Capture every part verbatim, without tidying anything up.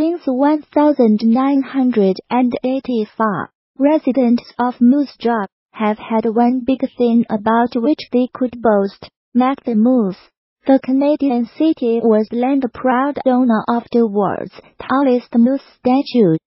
Since one thousand nine hundred eighty-four, residents of Moose Jaw have had one big thing about which they could boast: Mac the Moose. The Canadian city was land proud owner of the world's tallest moose statue.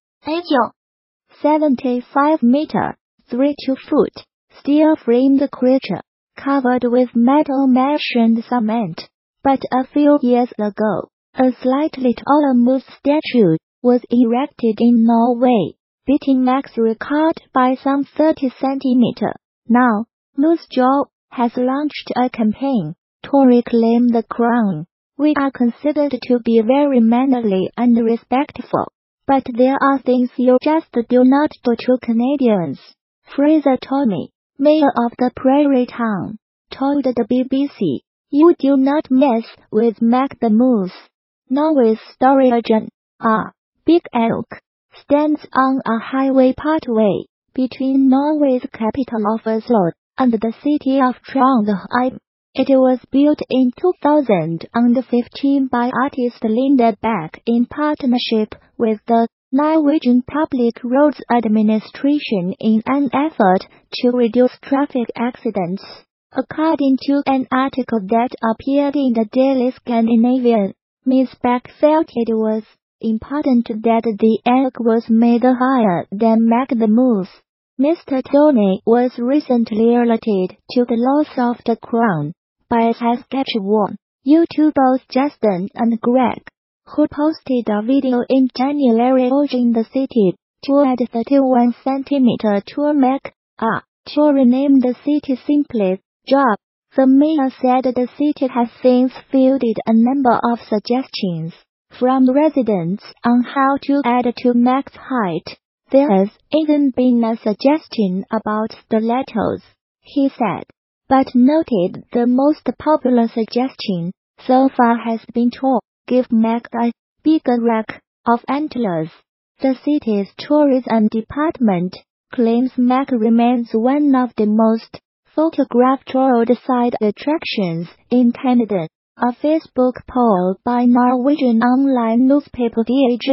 seventy-five meter, thirty-two foot, steel-framed creature, covered with metal mesh and cement. But a few years ago, a slightly taller moose statue was erected in Norway, beating Mac's record by some thirty centimeters. Now, Moose Jaw has launched a campaign to reclaim the crown. We are considered to be very mannerly and respectful, but there are things you just do not do to Canadians. Fraser Tommy, mayor of the prairie town, told the B B C, "You do not mess with Mac the Moose." Norway's Storhagen, a big elk, stands on a highway partway between Norway's capital of Oslo and the city of Trondheim. It was built in two thousand fifteen by artist Linda Beck in partnership with the Norwegian Public Roads Administration in an effort to reduce traffic accidents. According to an article that appeared in the Daily Scandinavian, Miz Beck felt it was important that the elk was made higher than Mac the Moose. Mister Tony was recently alerted to the loss of the crown by Saskatchewan YouTubers Justin and Greg, who posted a video in January urging the city to add thirty-one centimeters to Mac, a to rename the city simply Jaw. The mayor said the city has since fielded a number of suggestions from residents on how to add to Mac's height. There has even been a suggestion about stilettos, he said, but noted the most popular suggestion so far has been to give Mac a bigger rack of antlers. The city's tourism department claims Mac remains one of the most photographed roadside attractions in Canada. A Facebook poll by Norwegian online newspaper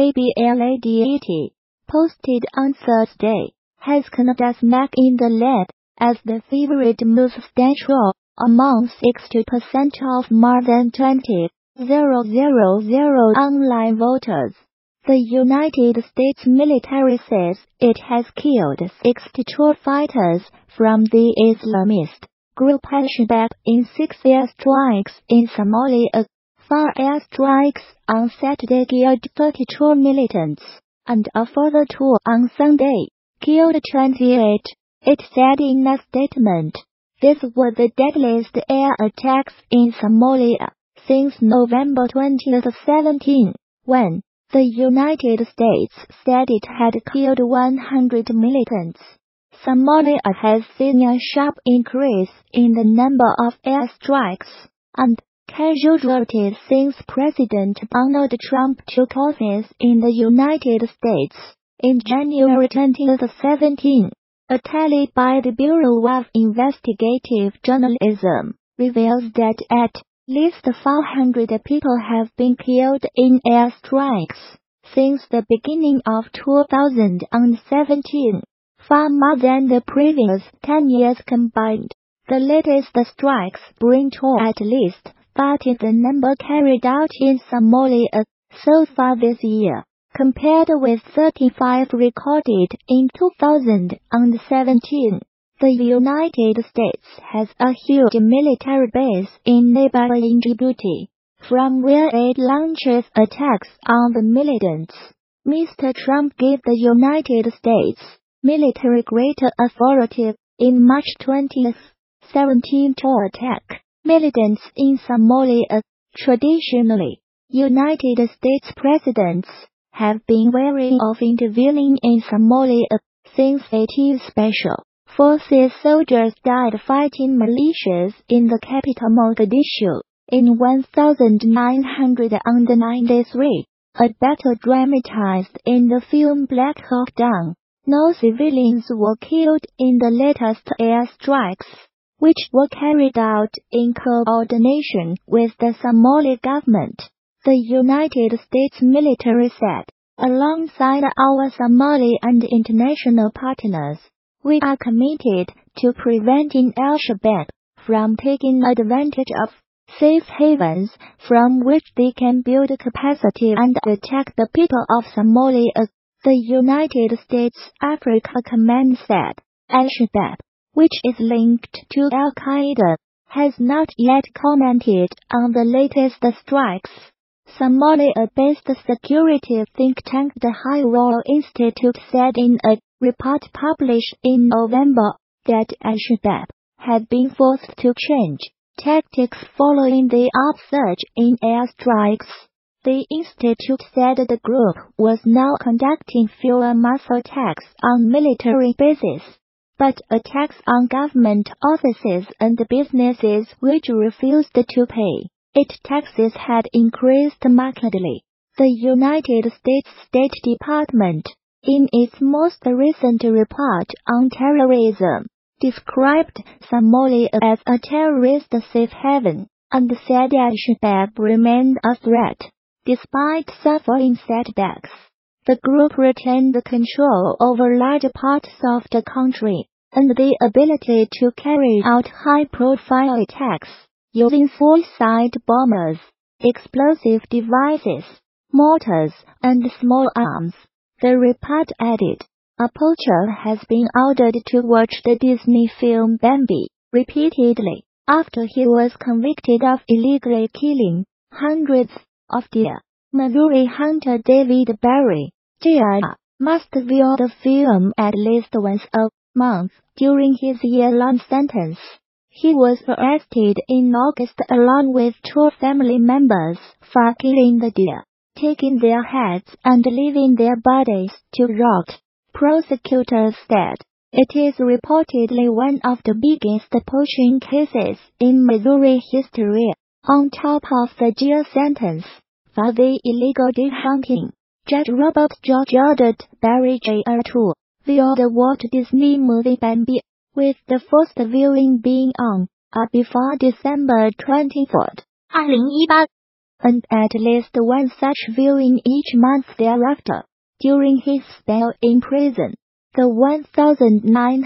Dagbladet, posted on Thursday, has Canada's Mac in the lead as the favorite moose statue among sixty percent of more than twenty thousand online voters. The United States military says it has killed sixty-two fighters from the Islamist group Al-Shabaab in six airstrikes in Somalia. Four airstrikes on Saturday killed thirty-two militants, and a further two on Sunday killed twenty-eight, it said in a statement. This was the deadliest air attacks in Somalia since November twenty seventeen, when the United States said it had killed one hundred militants. Somalia has seen a sharp increase in the number of airstrikes and casualties since President Donald Trump took office in the United States in January twenty seventeen. A tally by the Bureau of Investigative Journalism reveals that at least four hundred people have been killed in airstrikes since the beginning of two thousand seventeen, far more than the previous ten years combined. The latest strikes bring to at least thirty the number carried out in Somalia so far this year, compared with thirty-five recorded in two thousand seventeen. The United States has a huge military base in neighboring Djibouti, from where it launches attacks on the militants. Mister Trump gave the United States military greater authority in March twenty seventeen to attack militants in Somalia. Traditionally, United States presidents have been wary of intervening in Somalia since eighteen Special Forces soldiers died fighting militias in the capital Mogadishu in nineteen ninety-three, a battle dramatized in the film Black Hawk Down. No civilians were killed in the latest airstrikes, which were carried out in coordination with the Somali government, the United States military said. Alongside our Somali and international partners, we are committed to preventing Al-Shabaab from taking advantage of safe havens from which they can build capacity and attack the people of Somalia. The United States Africa Command said Al-Shabaab, which is linked to Al-Qaeda, has not yet commented on the latest strikes. Somalia-based security think tank the High Royal Institute said in a report published in November that Al-Shabaab had been forced to change tactics following the upsurge in airstrikes. The institute said the group was now conducting fewer mass attacks on military bases, but attacks on government offices and businesses which refused to pay its taxes had increased markedly. The United States State Department, in its most recent report on terrorism, described Somalia as a terrorist safe haven, and said Al-Shabaab remained a threat. Despite suffering setbacks, the group retained control over large parts of the country, and the ability to carry out high-profile attacks using suicide bombers, explosive devices, mortars, and small arms. The report added, a poacher has been ordered to watch the Disney film Bambi repeatedly after he was convicted of illegally killing hundreds of deer. Missouri hunter David Barry, Junior, must view the film at least once a month during his year-long sentence. He was arrested in August along with two family members for killing the deer, taking their heads and leaving their bodies to rot. Prosecutors said it is reportedly one of the biggest poaching cases in Missouri history. On top of the jail sentence for the illegal deer hunting, Judge Robert George ordered Barry Junior to view the Walt Disney movie Bambi, with the first viewing being on or before December twenty-fourth, twenty eighteen, and at least one such viewing each month thereafter. During his spell in prison, the nineteen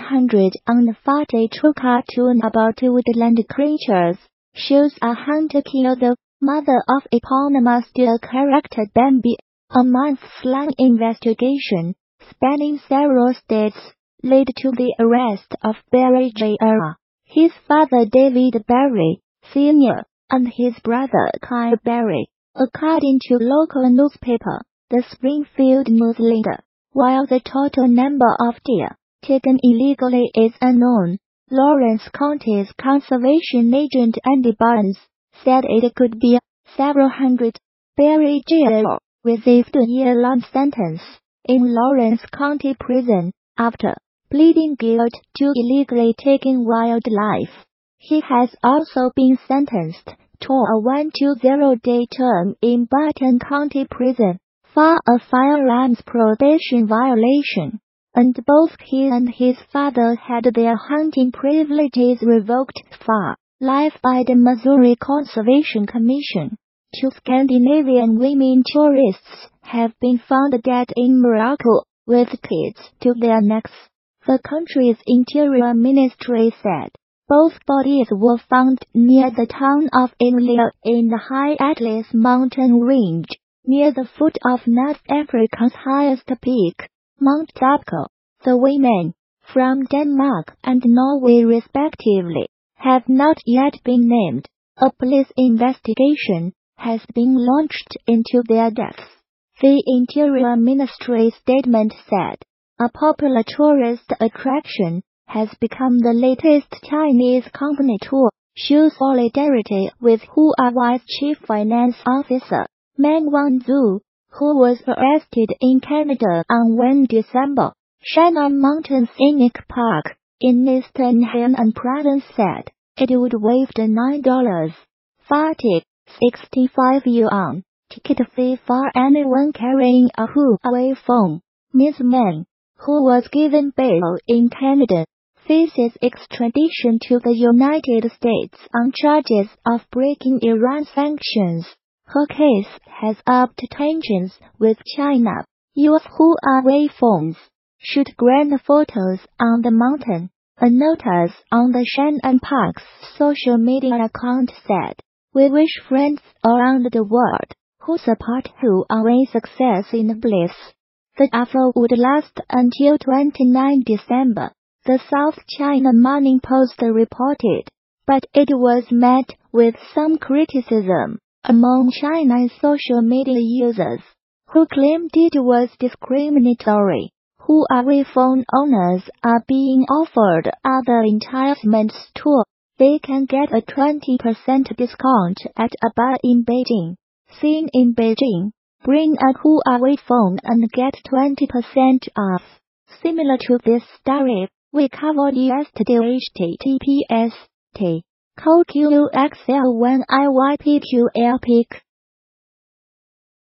forty-two cartoon about woodland creatures shows a hunter kill the mother of eponymous deer character Bambi. A months-long investigation, spanning several states, led to the arrest of Barry Junior, his father David Barry, Senior, and his brother Kyle Barry, according to local newspaper, the Springfield News Leader. While the total number of deer taken illegally is unknown, Lawrence County's conservation agent Andy Barnes said it could be several hundred. Barry Junior received a year-long sentence in Lawrence County Prison after pleading guilty to illegally taking wildlife. He has also been sentenced to a one hundred twenty day term in Barton County Prison for a firearms probation violation, and both he and his father had their hunting privileges revoked for life by the Missouri Conservation Commission. Two Scandinavian women tourists have been found dead in Morocco, with kids to their necks. The country's Interior Ministry said both bodies were found near the town of Imlil in the High Atlas mountain range, near the foot of North Africa's highest peak, Mount Tapco. The women, from Denmark and Norway respectively, have not yet been named. A police investigation has been launched into their deaths. The Interior Ministry statement said, a popular tourist attraction has become the latest Chinese company to show solidarity with Huawei's chief finance officer, Meng Wanzhou, who was arrested in Canada on the first of December. Shannon Mountain Scenic Park in eastern Henan Province said it would waive the nine dollars forty, sixty-five yuan ticket fee for anyone carrying a Huawei phone. Miz Meng, who was given bail in Canada, faces extradition to the United States on charges of breaking Iran sanctions. Her case has upped tensions with China, Use Huawei phones. Shoot grand photos on the mountain. A notice on the Shanghai Park's social media account said, "We wish friends around the world who support Huawei success in bliss." The offer would last until the twenty-ninth of December, the South China Morning Post reported, but it was met with some criticism among China's social media users, who claimed it was discriminatory. Huawei phone owners are being offered other enticements too. They can get a twenty percent discount at a bar in Beijing. Seen in Beijing, bring a Huawei phone and get twenty percent off. Similar to this story, we covered yesterday H T T P S T colon slash slash one I Y P Q L pic.